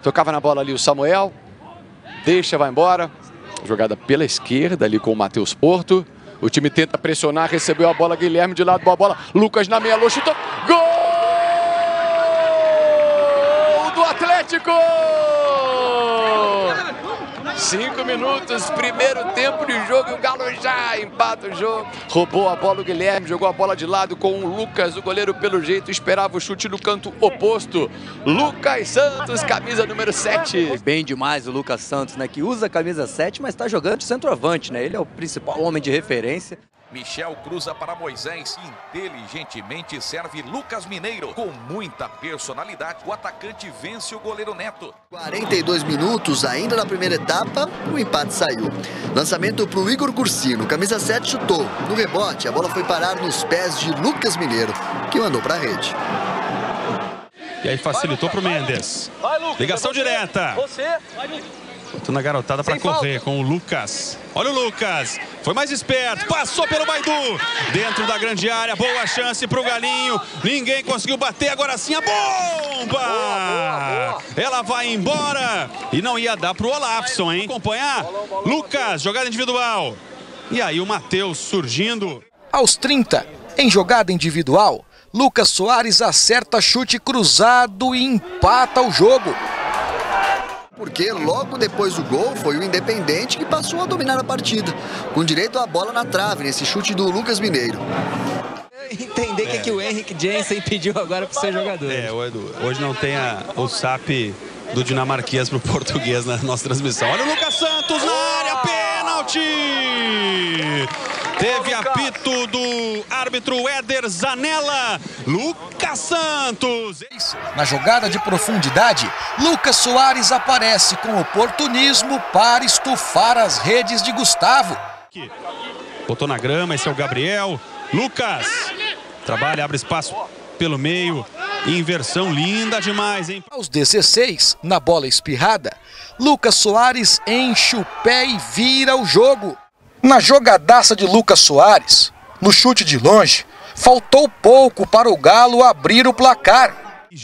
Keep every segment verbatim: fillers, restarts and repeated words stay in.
Tocava na bola ali o Samuel. Deixa, vai embora. Jogada pela esquerda ali com o Matheus Porto. O time tenta pressionar, recebeu a bola, Guilherme de lado, boa bola. Lucas na meia, chutou. Gol do Atlético! Cinco minutos, primeiro tempo de jogo e o Galo já empata o jogo. Roubou a bola o Guilherme, jogou a bola de lado com o Lucas. O goleiro, pelo jeito, esperava o chute no canto oposto. Lucas Santos, camisa número sete. Bem demais o Lucas Santos, né? Que usa a camisa sete, mas está jogando de centroavante, né? Ele é o principal homem de referência. Michel cruza para Moisés, inteligentemente serve Lucas Mineiro. Com muita personalidade, o atacante vence o goleiro Neto. quarenta e dois minutos, ainda na primeira etapa, o empate saiu. Lançamento para o Igor Cursino, camisa sete chutou. No rebote, a bola foi parar nos pés de Lucas Mineiro, que mandou para a rede. E aí facilitou para o Mendes. Ligação direta. Botando a garotada para correr com o Lucas. Olha o Lucas. Foi mais esperto. Passou pelo Baidu. Dentro da grande área. Boa chance para o Galinho. Ninguém conseguiu bater. Agora sim a bomba. Boa, boa, boa. Ela vai embora. E não ia dar para o Olafson, hein? Acompanhar. Lucas, jogada individual. E aí o Matheus surgindo. Aos trinta, em jogada individual, Lucas Soares acerta chute cruzado e empata o jogo. Porque logo depois do gol foi o Independente que passou a dominar a partida, com direito à bola na trave nesse chute do Lucas Mineiro. Entender o é. que, que o Henrique Jensen pediu agora para ser jogador. É, Edu, hoje não tem a, o S A P do dinamarquês para o português na nossa transmissão. Olha o Lucas Santos na área, pênalti! Teve apito do árbitro Éder Zanella. Lucas Santos. Na jogada de profundidade, Lucas Soares aparece com oportunismo para estufar as redes de Gustavo. Botou na grama, esse é o Gabriel. Lucas trabalha, abre espaço pelo meio. Inversão linda demais, hein? Aos dezesseis, na bola espirrada, Lucas Soares enche o pé e vira o jogo. Na jogadaça de Lucas Soares, no chute de longe, faltou pouco para o Galo abrir o placar.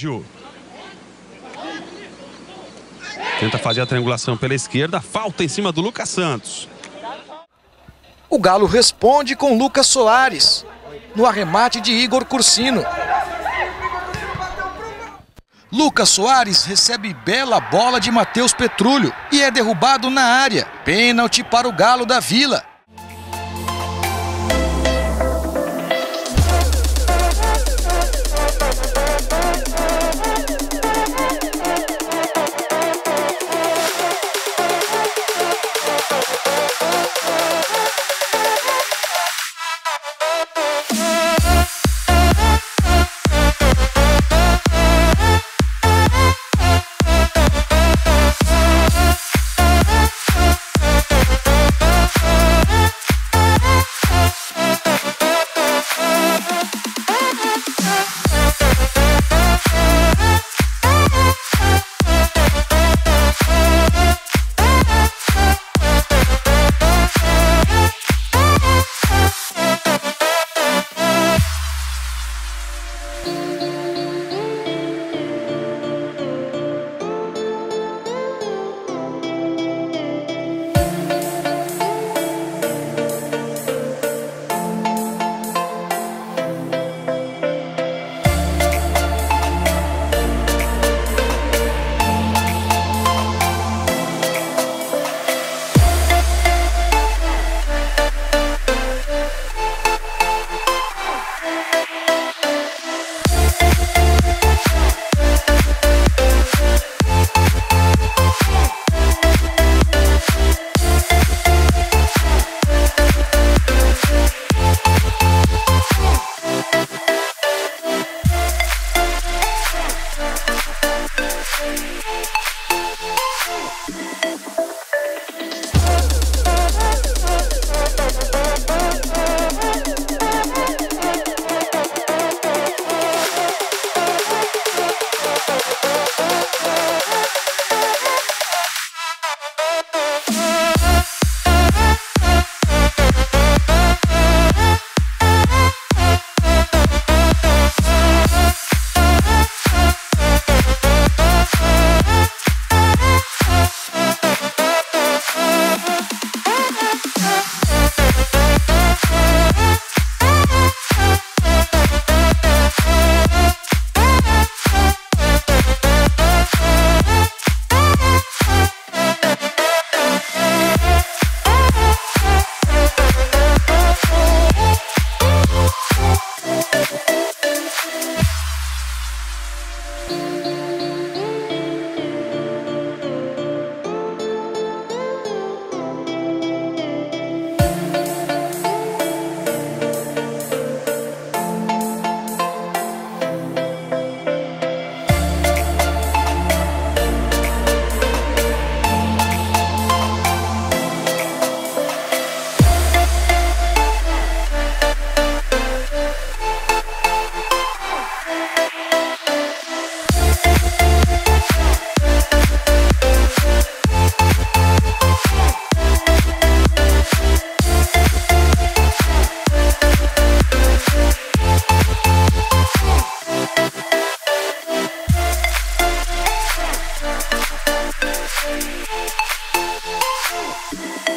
Tenta fazer a triangulação pela esquerda, falta em cima do Lucas Santos. O Galo responde com Lucas Soares, no arremate de Igor Cursino. Lucas Soares recebe bela bola de Matheus Petrulho e é derrubado na área. Pênalti para o Galo da Vila.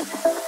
Mineiro.